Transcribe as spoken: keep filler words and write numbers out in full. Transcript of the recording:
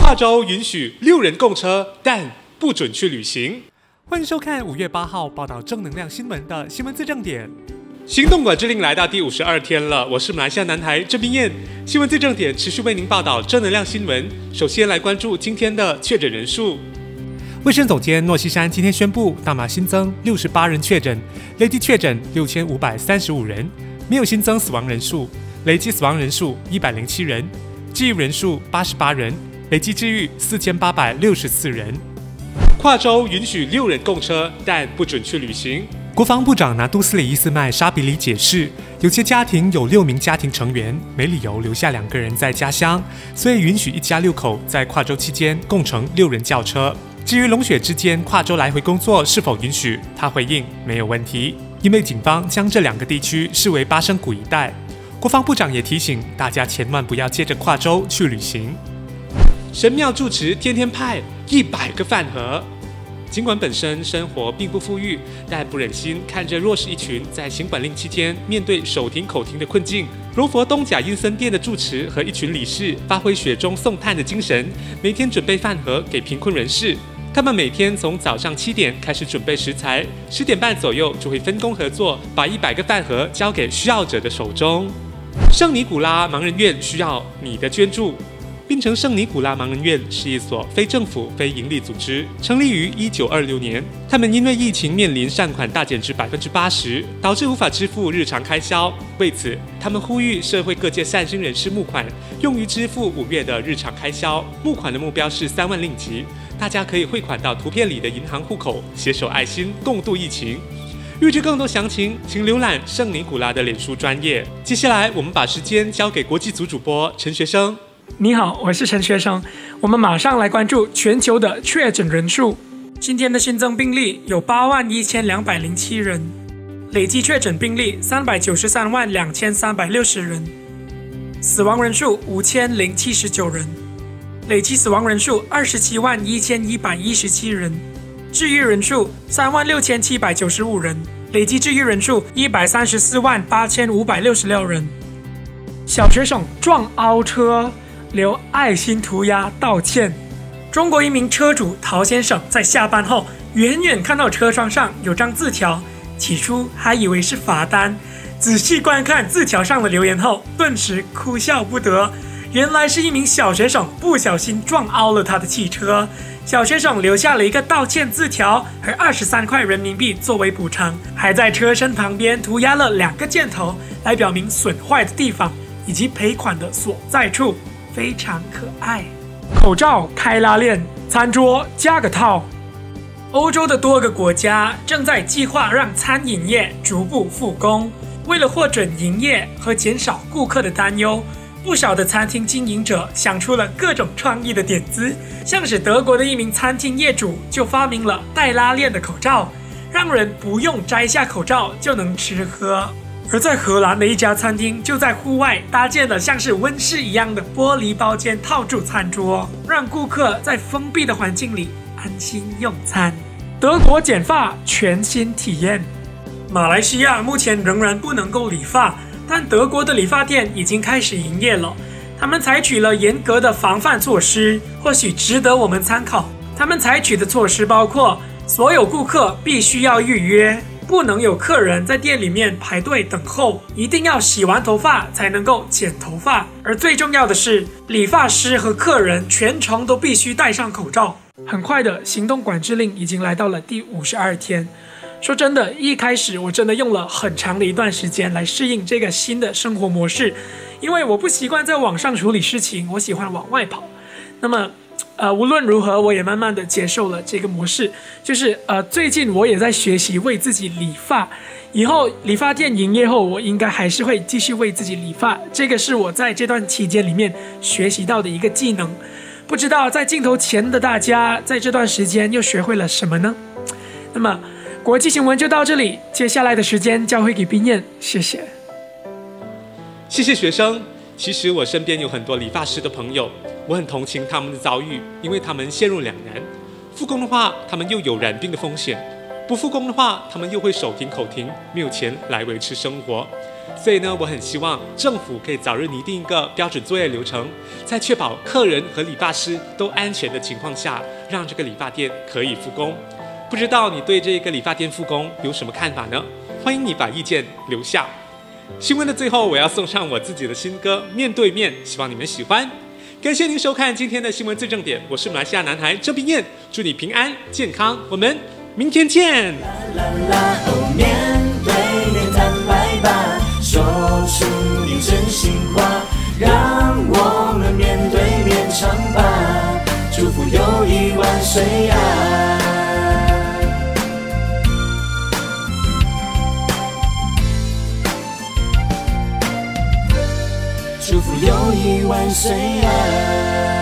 跨州允许六人共车，但不准去旅行。 欢迎收看五月八号报道正能量新闻的新闻字正点。 行动管制令来到第五十二天了，我是马来西亚男孩郑彬彦。新闻字正点持续为您报道正能量新闻。首先来关注今天的确诊人数。 卫生总监诺西山今天宣布，大马新增六十八人确诊，累计确诊六千五百三十五人，没有新增死亡人数，累计死亡人数一百零七人，治愈人数八十八人，累计治愈四千八百六十四人。 跨州允许六人共车，但不准去旅行。 国防部长拿督斯里伊斯麦沙比里解释，有些家庭有六名家庭成员，没理由留下两个人在家乡，所以允许一家六口在跨州期间共乘六人轿车。至于龙雪之间跨州来回工作是否允许，他回应没有问题，因为警方将这两个地区视为巴生谷一带。国防部长也提醒大家千万不要借着跨州去旅行。 神庙住持天天派一百个饭盒。尽管本身生活并不富裕，但不忍心看着弱势一群在行管令期间面对手停口停的困境。柔佛东甲阴森殿的住持和一群理事发挥雪中送炭的精神，每天准备饭盒给贫困人士。他们每天从早上七点开始准备食材，十点半左右就会分工合作，把一百个饭盒交给需要者的手中。圣尼古拉盲人院需要你的捐助。槟城圣尼古拉盲人院是一所非政府非营利组织，成立于一九二六年。他们因为疫情面临善款大减至百分之八十，导致无法支付日常开销。为此，他们呼吁社会各界善心人士募款，用于支付五月的日常开销。募款的目标是三万令吉，大家可以汇款到图片里的银行户口，携手爱心，共度疫情。预知更多详情，请浏览圣尼古拉的脸书专页。接下来，我们把时间交给国际组主播陈学生。 你好，我是陈学生。我们马上来关注全球的确诊人数。今天的新增病例有八万一千两百零七人，累计确诊病例三百九十三万两千三百六十人，死亡人数五千零七十九人，累计死亡人数二十七万一千一百一十七人，治愈人数三万六千七百九十五人，累计治愈人数一百三十四万八千五百六十六人。小学生撞凹车，留爱心涂鸦道歉。中国一名车主陶先生在下班后，远远看到车窗上有张字条，起初还以为是罚单，仔细观看字条上的留言后，顿时哭笑不得。原来是一名小学生不小心撞凹了他的汽车，小学生留下了一个道歉字条和二十三块人民币作为补偿，还在车身旁边涂鸦了两个箭头，来表明损坏的地方以及赔款的所在处。非常可爱。口罩开拉链，餐桌加个套。欧洲的多个国家正在计划让餐饮业逐步复工。为了获准营业和减少顾客的担忧，不少的餐厅经营者想出了各种创意的点子。像是德国的一名餐厅业主就发明了带拉链的口罩，让人不用摘下口罩就能吃喝。而在荷兰的一家餐厅就在户外搭建了像是温室一样的玻璃包间套住餐桌，让顾客在封闭的环境里安心用餐。德国剪发全新体验。马来西亚目前仍然不能够理发，但德国的理发店已经开始营业了。他们采取了严格的防范措施，或许值得我们参考。他们采取的措施包括，所有顾客必须要预约，不能有客人在店里面排队等候，一定要洗完头发才能够剪头发。而最重要的是，理发师和客人全程都必须戴上口罩。很快的，行动管制令已经来到了第五十二天。说真的，一开始我真的用了很长的一段时间来适应这个新的生活模式，因为我不习惯在网上处理事情，我喜欢往外跑。那么呃，无论如何，我也慢慢的接受了这个模式。就是呃，最近我也在学习为自己理发，以后理发店营业后，我应该还是会继续为自己理发。这个是我在这段期间里面学习到的一个技能。不知道在镜头前的大家，在这段时间又学会了什么呢？那么，国际新闻就到这里，接下来的时间交回给彬彦，谢谢。 谢谢学生。其实我身边有很多理发师的朋友，我很同情他们的遭遇，因为他们陷入两难。复工的话，他们又有染病的风险； 不复工的话，他们又会手停口停，没有钱来维持生活。所以呢，我很希望政府可以早日拟定一个标准作业流程，在确保客人和理发师都安全的情况下，让这个理发店可以复工。不知道你对这个理发店复工有什么看法呢？欢迎你把意见留下。新闻的最后，我要送上我自己的新歌《面对面》，希望你们喜欢。感谢您收看今天的新闻最正点，我是马来西亚男孩郑彬彦，祝你平安健康，我们明天见。 啦啦啦哦，面对面坦白吧，说出你真心话，让我们面对面唱吧，祝福友谊万岁呀！祝福友谊万岁呀！